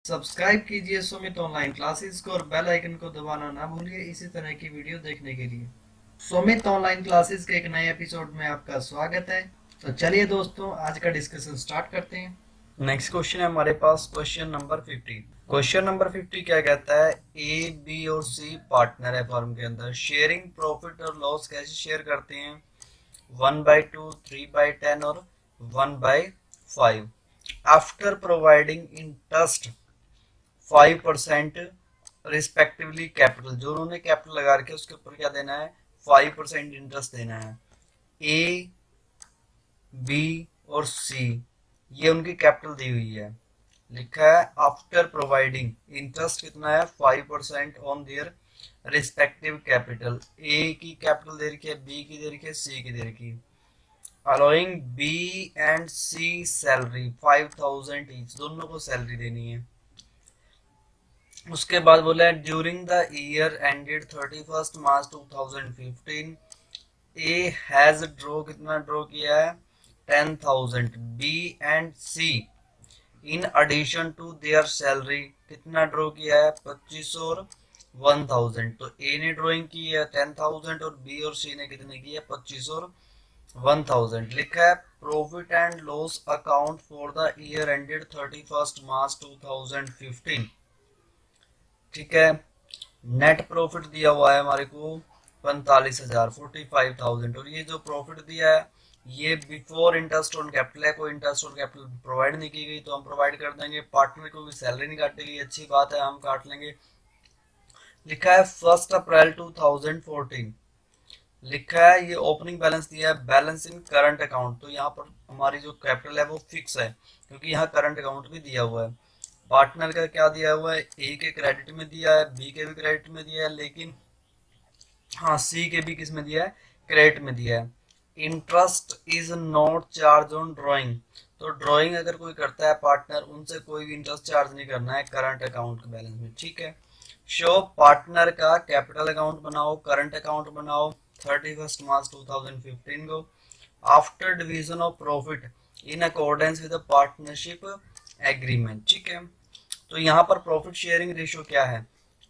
Subscribe कीजिए Sumit online classes को और बेल आइकन को दबाना ना भूलिए इसी तरह की वीडियो देखने के लिए। सुमित ऑनलाइन क्लासेस के एक नए एपिसोड में आपका स्वागत है। तो चलिए दोस्तों, आज का डिस्कशन स्टार्ट करते हैं। नेक्स्ट क्वेश्चन है हमारे पास क्वेश्चन नंबर 50। क्वेश्चन नंबर 50 क्या कहता है, ए बी और सी पार्टनर है फर्म के अंदर, शेयरिंग प्रॉफिट और लॉस कैसे शेयर करते हैं, 1/2, 3/10 और 1/5 after providing interest 5% respectively capital. जो उन्होंने कैपिटल लगा रखे उसके ऊपर क्या देना है, 5% इंटरेस्ट देना है। ए बी और सी ये उनकी कैपिटल दी हुई है, लिखा है आफ्टर प्रोवाइडिंग इंटरेस्ट कितना है 5% on their respective capital. A की कैपिटल दे रखी है, बी की दे रखी है, सी की दे रखी है। Allowing B and C salary 5000 each, दोनों को सैलरी देनी है। उसके बाद बोला है during the year ended 31 March 2015 A has draw, कितना ड्रॉ किया है 10,000। B and C in addition to their salary कितना ड्रॉ किया है 2500 और 1000। तो ए ने ड्रॉइंग की है 10,000 और बी और सी ने कितने की है 2500 और 1000। लिखा है profit and loss account for the year ended 31 March 2015। ठीक है, नेट प्रॉफिट दिया हुआ है हमारे को 45,000, 45,000। और ये जो प्रॉफिट दिया है ये बिफोर इंटरेस्ट ऑन कैपिटल है, कोई इंटरेस्ट ऑन कैपिटल प्रोवाइड नहीं की गई तो हम प्रोवाइड कर देंगे। पार्टनर को भी सैलरी नहीं काटी गई, अच्छी बात है, हम काट लेंगे। लिखा है 1 अप्रैल 2014। लिखा है ये ओपनिंग बैलेंस दिया है, बैलेंस इन करंट अकाउंट। तो यहाँ पर हमारी जो कैपिटल है वो फिक्स है क्योंकि यहाँ करंट अकाउंट भी दिया हुआ है। पार्टनर का क्या दिया हुआ है, ए के क्रेडिट में दिया है, बी के भी क्रेडिट में दिया है, लेकिन हाँ सी के भी किस में दिया है, क्रेडिट में दिया है। Interest is not charge on drawing, तो ड्राइंग अगर कोई करता है पार्टनर उनसे कोई भी इंटरेस्ट चार्ज नहीं करना है करंट अकाउंट के बैलेंस में। ठीक है, शो पार्टनर का कैपिटल अकाउंट बनाओ, करंट अकाउंट बनाओ 31 मार्च 2015 को after division of profit in accordance with partnership agreement. ठीक है, तो यहाँ पर प्रॉफिट शेयरिंग रेशियो क्या है,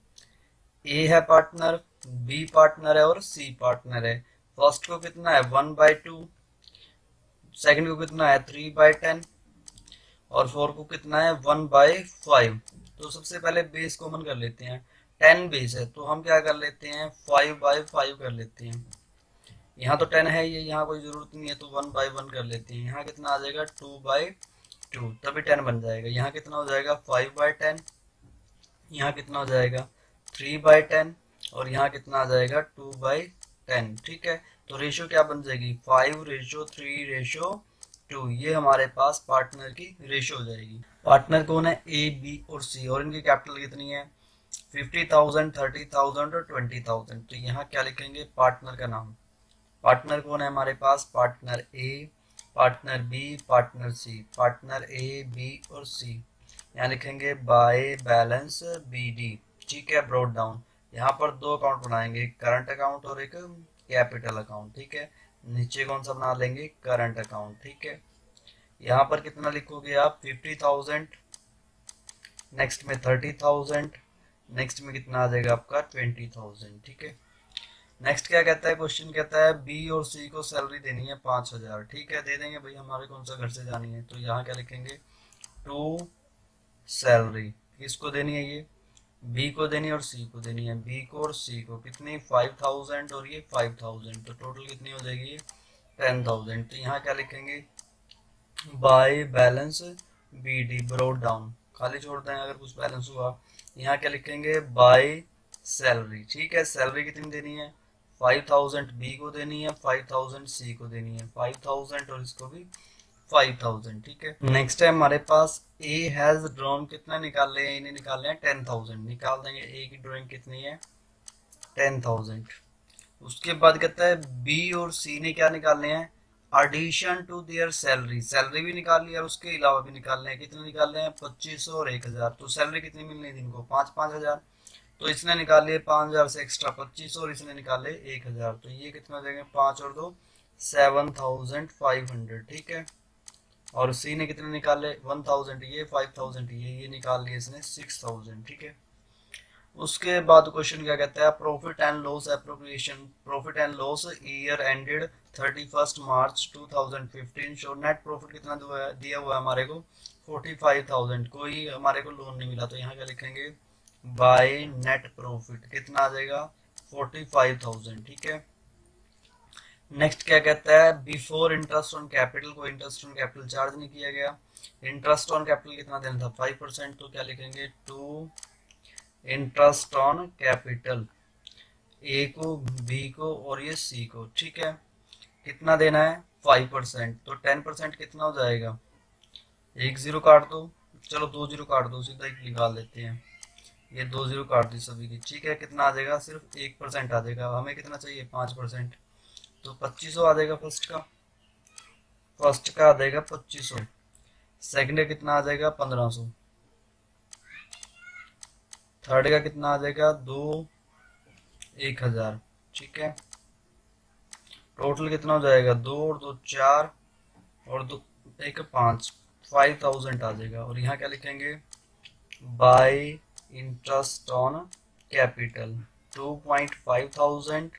ए है पार्टनर, बी पार्टनर है और सी पार्टनर है। फर्स्ट को कितना है 1/2, सेकंड को कितना है 3/10 और फोर को कितना है 1/5। तो सबसे पहले बेस कॉमन कर लेते हैं, 10 बेस है तो हम क्या कर लेते हैं 5/5 कर लेते हैं। यहाँ तो 10 है, ये यहाँ कोई जरूरत नहीं है तो 1/1 कर लेते हैं। यहाँ कितना आ जाएगा 2/2, तभी 10 बन जाएगा। यहाँ कितना हो जाएगा 5/10, यहाँ कितना हो जाएगा 3/10 और यहाँ कितना आ जाएगा 2/10। ठीक है, तो रेशियो क्या बन जाएगी 5:3:2। ये हमारे पास पार्टनर की रेशियो हो जाएगी। पार्टनर कौन है, ए बी और सी, और इनकी कैपिटल कितनी है 50,000, 30,000 और 20,000। तो यहाँ क्या लिखेंगे पार्टनर का नाम। पार्टनर कौन है हमारे पास, partner A, partner B, partner C. Partner A B और सी यहाँ लिखेंगे बाय बैलेंस बी डी। ठीक है, ब्रॉट डाउन। यहाँ पर दो अकाउंट बनाएंगे, एक करंट अकाउंट और एक कैपिटल अकाउंट। ठीक है, नीचे कौन सा बना लेंगे करंट अकाउंट। ठीक है, यहाँ पर कितना लिखोगे आप 50,000, नेक्स्ट में 30,000, नेक्स्ट में कितना आ जाएगा आपका 20,000। ठीक है, नेक्स्ट क्या कहता है, क्वेश्चन कहता है बी और सी को सैलरी देनी है 5,000। ठीक है, दे देंगे भाई, हमारे कौन सा घर से जानी है। तो यहाँ क्या लिखेंगे टू सैलरी, किसको देनी है ये बी को देनी है और सी को देनी है। बी को और सी को कितनी 5,000 और ये 5,000, तो टोटल कितनी हो जाएगी 10,000। तो यहाँ क्या लिखेंगे by balance B D, brought down, खाली छोड़ दें अगर कुछ बैलेंस हुआ। यहाँ क्या लिखेंगे बाय सैलरी। ठीक है, सैलरी कितनी देनी है 5,000 बी को देनी है, 5,000 सी को देनी है, 5,000 और इसको भी 5,000। ठीक है, नेक्स्ट है हमारे पास ए हैज ड्रॉन, कितना निकाल ले, इन्हें निकाल लें 10,000, निकाल देंगे। ए की ड्राइंग कितनी है 10,000। उसके बाद कहता है बी और सी ने क्या निकालने हैं addition to their salary, salary भी निकाल लिया और उसके अलावा भी निकालने हैं। कितने निकालने हैं 2500 और 1,000। तो सैलरी कितनी मिलनी थी इनको 5,000। तो इसने निकाल लिए 5,000 से एक्स्ट्रा 2500 और इसने निकाले 1,000। तो ये कितना देंगे 5 और 2 7,500। ठीक है, और सी ने कितने निकाले 1000, ये 5000, ये निकाल लिए इसने 6000, ठीक है। उसके बाद क्वेश्चन क्या कहता है, profit and loss appropriation, profit and loss year ended 31 March 2015 show net profit कितना दिया हुआ है हमारे को 45,000, कोई हमारे को लोन नहीं मिला, तो यहाँ क्या लिखेंगे बाय नेट प्रॉफिट कितना आ जाएगा 45,000, ठीक है। नेक्स्ट क्या कहता है, बिफोर इंटरेस्ट ऑन कैपिटल, कोई इंटरेस्ट ऑन कैपिटल चार्ज नहीं किया गया, इंटरेस्ट ऑन कैपिटल कितना देना था 5%, तो क्या लिखेंगे to interest on capital, A को बी को और ये सी को, ठीक है। कितना देना है 5%, तो 10% कितना हो जाएगा, एक जीरो काट दो, चलो दो जीरो काट दो, सीधा एक निकाल लेते हैं, ये दो जीरो काट दी सभी की, ठीक है। कितना आ जाएगा सिर्फ 1% आ जाएगा, हमें कितना चाहिए 5%, तो 2500 आ जाएगा फर्स्ट का आ जाएगा 2500, सेकंड का कितना आ जाएगा 1500, थर्ड का कितना आ जाएगा 1000, ठीक है। टोटल कितना हो जाएगा 2 और 2 4 और 2 1 5, 5000 आ जाएगा। और यहाँ क्या लिखेंगे बाय इंटरेस्ट ऑन कैपिटल 2.5000,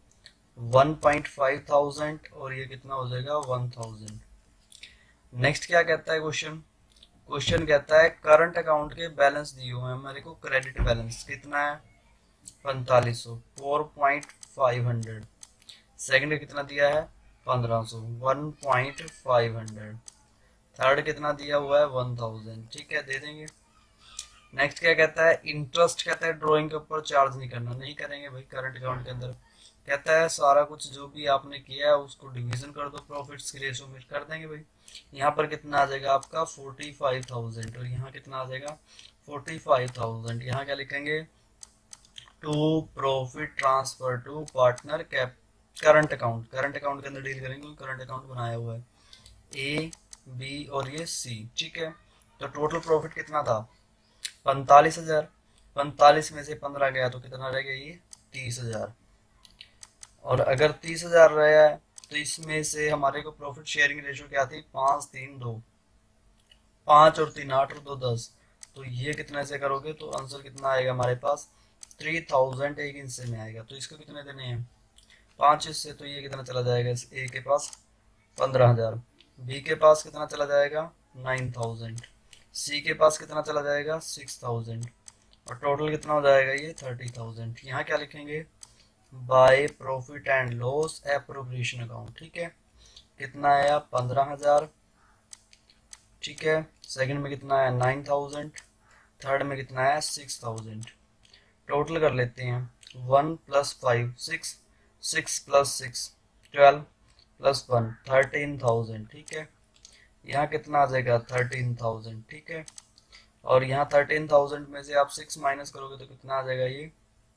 1.5000 और ये कितना हो जाएगा 1000। नेक्स्ट क्या कहता है क्वेश्चन कहता है करंट अकाउंट के बैलेंस दिए हुए हैं हमारे को, क्रेडिट बैलेंस कितना है 4500, 4.500, सेकंड कितना दिया है 1500, 1.500, थर्ड कितना दिया हुआ है 1000, ठीक है, दे देंगे। नेक्स्ट क्या कहता है इंटरेस्ट, कहता है ड्राइंग के ऊपर चार्ज नहीं करना, नहीं करेंगे भाई करंट अकाउंट के अंदर, कहता है सारा कुछ जो भी आपने किया है उसको डिवीजन कर दो प्रॉफिट्स की रेशो में, कर देंगे भाई। यहाँ पर कितना आ जाएगा आपका 45,000 और यहाँ कितना आ जाएगा 45,000, यहाँ क्या लिखेंगे to profit transfer to partner cap current account, current account के अंदर डील करेंगे, करंट अकाउंट बनाया हुआ है ए बी और ये सी, ठीक है। तो टोटल प्रॉफिट कितना था 45,000, 45 में से 15 गया तो कितना रह गया ये 30,000, और अगर 30,000 रहा है तो इसमें से हमारे को प्रॉफिट शेयरिंग रेशो क्या थी 5 3 2, 5 और 3 8 और 2 10, तो ये कितने से करोगे तो आंसर कितना आएगा हमारे पास 3000 एक हिस्से में आएगा, तो इसको कितने देने हैं 5 हिस्से, तो ये कितना चला जाएगा ए के पास 15,000, बी के पास कितना चला जाएगा 9000, सी के पास कितना चला जाएगा 6000 और टोटल कितना हो जाएगा ये 30,000। यहाँ क्या लिखेंगे by profit and loss appropriation account, ठीक है। कितना आया 15,000, ठीक है। सेकंड में कितना आया 9000, थर्ड में कितना आया 6000, टोटल कर लेते हैं 1 + 5 6, 6 + 6 12 + 1 13,000, ठीक है। यहाँ कितना आ जाएगा 13,000, ठीक है। और यहाँ 13,000 में से आप 6 माइनस करोगे तो कितना आ जाएगा ये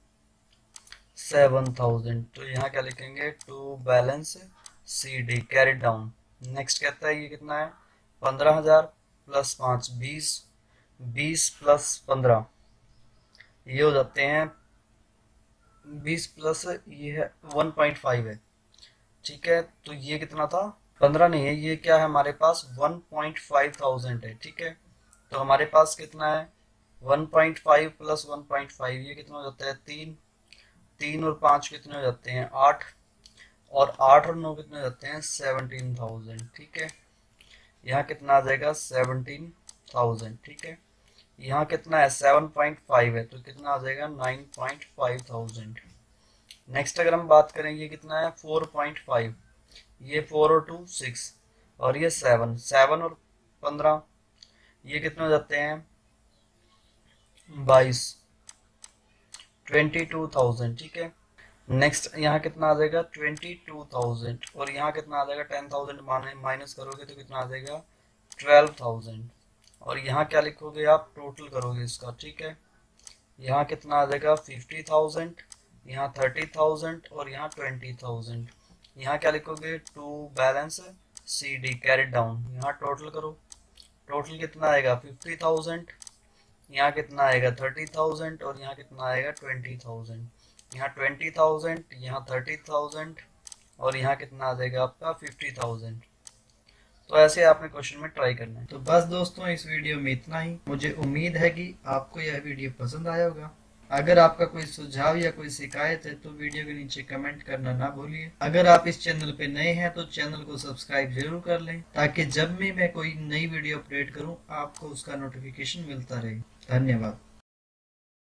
7,000, तो यहाँ क्या लिखेंगे to balance C D carry down. Next कहता है ये कितना है 15,000 + 5 20, 20 + 15 ये हो जाते हैं 20 प्लस ये है 1.5 है, ठीक है। तो ये कितना था 15 नहीं है, ये क्या है हमारे पास 1.5000 है, ठीक है। तो हमारे पास कितना है 1.5 + 1.5 ये कितना हो जाता है 3, 3 और 5 कितने हो जाते हैं 8, और 8 और 9 कितने हो जाते हैं 17,000, ठीक है। यहाँ कितना आ जाएगा 17,000, ठीक है। यहाँ कितना है 7.5 है तो कितना आ जाएगा 9.5000। नेक्स्ट अगर हम बात करेंगे कितना है 4.5, ये 4 और 2 6 और ये 7, 7 और 15 ये कितने हो जाते हैं 22, 22,000, ठीक है। नेक्स्ट यहाँ कितना आ जाएगा 22,000 और यहाँ कितना आ जाएगा 10,000 माइनस करोगे तो कितना आ जाएगा 12,000, और यहाँ क्या लिखोगे आप टोटल करोगे इसका, ठीक है। यहाँ कितना आ जाएगा 50,000, यहाँ 30,000 और यहाँ 20,000। यहाँ क्या लिखोगे to balance C D carry down, यहाँ टोटल करो, टोटल कितना आएगा 50,000, यहाँ कितना आएगा 30,000 और यहाँ कितना आएगा 20,000, यहाँ 20,000, यहाँ 30,000 और यहाँ कितना आ जाएगा आपका 50,000। तो ऐसे आपने क्वेश्चन में ट्राई करना है। तो बस दोस्तों, इस वीडियो में इतना ही। मुझे उम्मीद है कि आपको यह वीडियो पसंद आया होगा। अगर आपका कोई सुझाव या कोई शिकायत है तो वीडियो के नीचे कमेंट करना ना भूलिए। अगर आप इस चैनल पे नए हैं तो चैनल को सब्सक्राइब जरूर कर लें, ताकि जब भी मैं कोई नई वीडियो अपडेट करूं आपको उसका नोटिफिकेशन मिलता रहे। धन्यवाद।